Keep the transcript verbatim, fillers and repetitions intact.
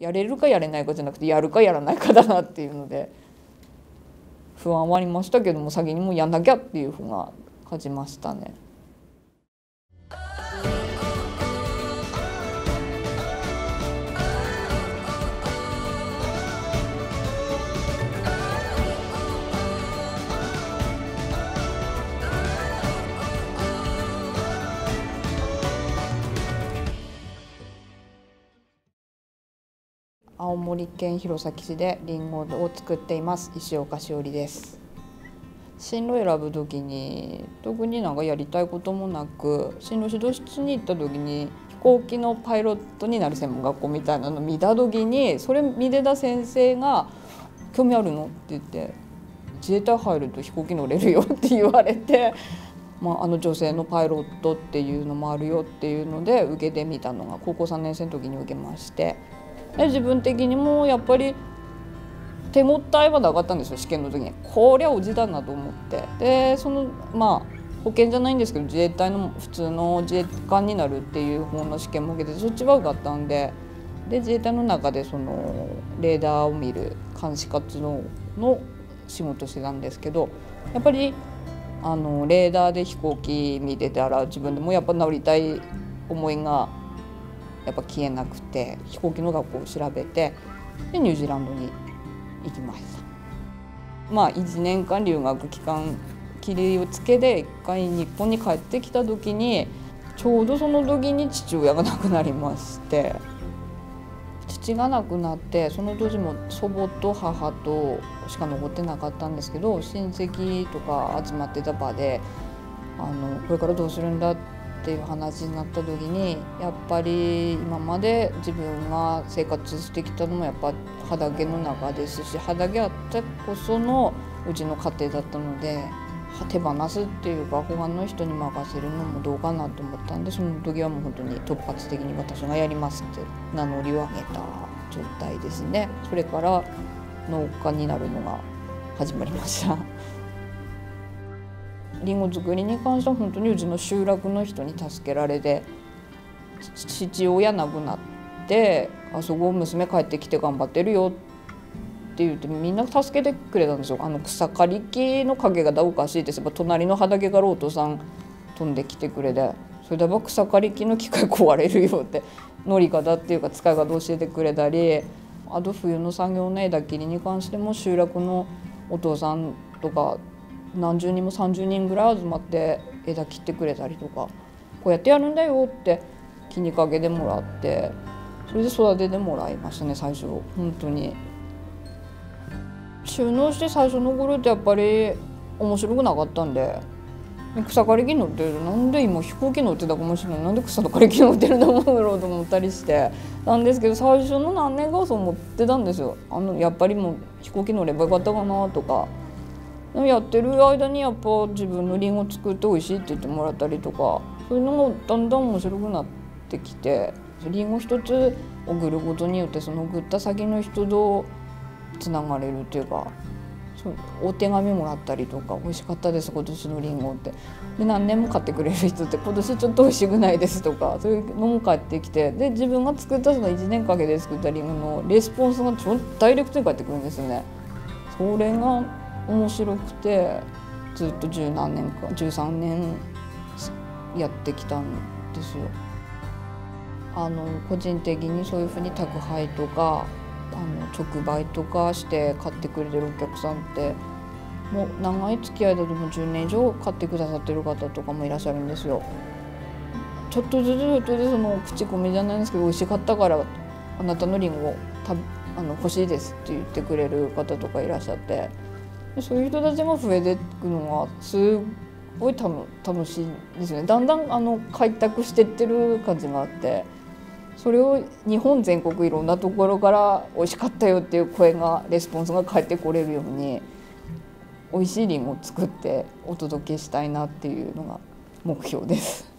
やれるかやれないかじゃなくてやるかやらないかだなっていうので不安はありましたけども、先にもうやんなきゃっていうふうが感じましたね。青森県弘前市でリンゴを作っています石岡しおりです。進路選ぶ時に特になんかやりたいこともなく、進路指導室に行った時に飛行機のパイロットになる専門学校みたいなのを見た時に、それ見てた先生が「興味あるの?」って言って「自衛隊入ると飛行機乗れるよ」って言われて、まあ、あの女性のパイロットっていうのもあるよっていうので受けてみたのが高校さんねん生の時に受けまして。で自分的にもやっぱり手応えはなかったんですよ、試験の時に。こりゃおじだなと思って、でそのまあ保険じゃないんですけど自衛隊の普通の自衛官になるっていう方の試験も受けて、そっちは受かったんで、で自衛隊の中でそのレーダーを見る監視活動の仕事してたんですけど、やっぱりあのレーダーで飛行機見てたら自分でもやっぱ乗りたい思いがやっぱ消えなくて、飛行機の学校を調べて、でニュージーランドに行きました。まあいちねんかん留学期間切りをつけでいっかい日本に帰ってきた時に、ちょうどその時に父親が亡くなりまして、父が亡くなってその時も祖母と母としか残ってなかったんですけど、親戚とか集まってた場であのこれからどうするんだってっていう話になった時に、やっぱり今まで自分が生活してきたのもやっぱ畑の中ですし、畑あってこそのうちの家庭だったので、手放すっていうか他の人に任せるのもどうかなと思ったんで、その時はもう本当に突発的に私がやりますって名乗りを上げた状態ですね。それから農家になるのが始まりました。りんご作りに関しては本当にうちの集落の人に助けられて、父親亡くなってあそこ娘帰ってきて頑張ってるよって言ってみんな助けてくれたんですよ。あの草刈り機の影がだおかしいです。隣の畑からお父さん飛んできてくれて、それでやっぱ草刈り機の機械壊れるよって乗り方っていうか使い方教えてくれたり、あと冬の作業の枝切りに関しても集落のお父さんとか何十人もさんじゅうにんぐらい集まって枝切ってくれたりとか、こうやってやるんだよって気にかけてもらって、それで育ててもらいましたね。最初本当に収納して最初の頃ってやっぱり面白くなかったんで、草刈り機乗ってる、なんで今飛行機乗ってたかもしれない、なんで草刈り機乗ってると思うろうと思ったりしてなんですけど、最初の何年かそう思ってたんですよ。あのやっぱりもう飛行機乗ればよかったかなとか。やってる間にやっぱ自分のりんご作って美味しいって言ってもらったりとか、そういうのもだんだん面白くなってきて、りんご一つ送ることによってその送った先の人とつながれるっていうか、そうお手紙もらったりとか、美味しかったです今年のりんごって、で何年も買ってくれる人って今年ちょっと美味しくないですとか、そういうのも返ってきて、で自分が作ったそのいちねんかけて作ったりんごのレスポンスがちょっとダイレクトに返ってくるんですよね。それが面白くてずっと十何年かじゅうさんねんやってきたんですよ。あの個人的にそういうふうに宅配とかあの直売とかして買ってくれてるお客さんってもう長い付き合いだともうじゅうねん以上買ってくださってる方とかもいらっしゃるんですよ。ちょっとずつちょっとずつの口コミじゃないんですけど、美味しかったからあなたのりんごたあの欲しいですって言ってくれる方とかいらっしゃって、そういう人たちが増えていくのがすごい楽しいですよね。だんだんあの開拓していってる感じがあって、それを日本全国いろんなところから美味しかったよっていう声がレスポンスが返ってこれるように美味しいりんごを作ってお届けしたいなっていうのが目標です。